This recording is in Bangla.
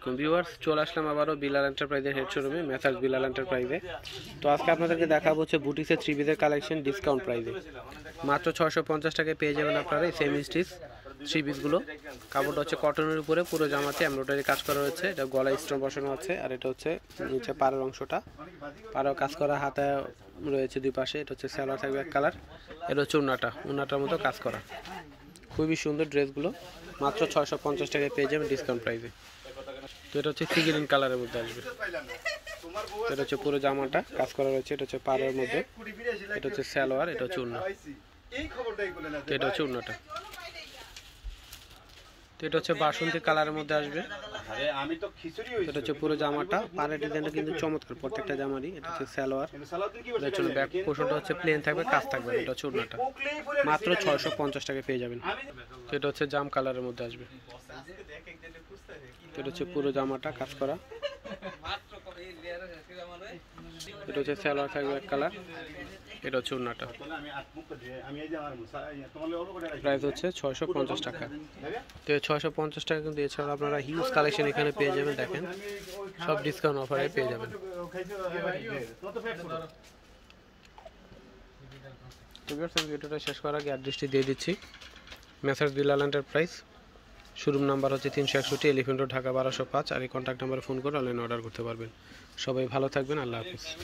আলাইকুম ভিউয়ার্স, চলে আসলাম আবারও বিলাল এন্টারপ্রাইজের হেড শোরুমে, মেসার্স বিলাল এন্টারপ্রাইজে। তো আজকে আপনাদেরকে দেখাবো হচ্ছে বুটিক্সের থ্রি পিসের কালেকশন ডিসকাউন্ট প্রাইসে। মাত্র 650 টাকায় পেয়ে যাবেন আপনারা এই সেমি স্টিচ থ্রি পিসগুলো। কাপড়টা হচ্ছে কটনের উপরে, পুরো জামাতে এমব্রয়ডারি কাজ করা হয়েছে, এটা গলায় স্টোন বসানো আছে, আর এটা হচ্ছে নিচে পাড়ের অংশটা পাড়েও কাজ করা, হাতে রয়েছে দুই পাশে। এটা হচ্ছে সালোয়ার থাকবে এক কালার, এটা হচ্ছে উন্নাটার মতো কাজ করা। খুবই সুন্দর ড্রেসগুলো, মাত্র 650 টাকায় পেয়ে যাবেন ডিসকাউন্ট প্রাইসে। তো এটা হচ্ছে সি গ্রিন কালারের মধ্যে আসবে। তো এটা হচ্ছে পুরো জামাটা কাজ করা রয়েছে, এটা হচ্ছে পাড়ের মধ্যে, এটা হচ্ছে সালোয়ার, এটা হচ্ছে উন্না, তো এটা হচ্ছে উন্নাটা। তো এটা হচ্ছে বাসন্তী কালারের মধ্যে আসবে। এটা হচ্ছে পুরো জামাটা, পাড়ের ডিজাইনটা কিন্তু চমৎকার প্রত্যেকটা জামারই। এটা হচ্ছে সালোয়ার, এটার জন্য ব্যাক পোর্শনটা হচ্ছে প্লেন থাকবে, কাজ থাকবে। এটা হচ্ছে উন্নাটা, মাত্র 650 টাকায় পেয়ে যাবেন। তো এটা হচ্ছে জাম কালারের মধ্যে আসবে। এটা হচ্ছে পুরো জামাটা কাজ করা, এটা হচ্ছে সালোয়ার থাকবে এক কালার, এটা হচ্ছে উন্নাটা। প্রাইস হচ্ছে 650 টাকা। তো 650 টাকা কিন্তু, এছাড়া আপনারা হিউজ কালেকশন এখানে পেয়ে যাবেন। দেখেন সব ডিসকাউন্ট অফারে পেয়ে যাবেন। তো ভিডিওটা শেষ করার আগে অ্যাড্রেসটি দিয়ে দিচ্ছি। Messrs Bilal enterprise, showroom number হচ্ছে 361 এলিফ্যান্ট রোড, ঢাকা 1205। আর এই কন্ট্যাক্ট নাম্বারে ফোন করে অনলাইনে অর্ডার করতে পারবেন। সবাই ভালো থাকবেন, আল্লাহ হাফিজ।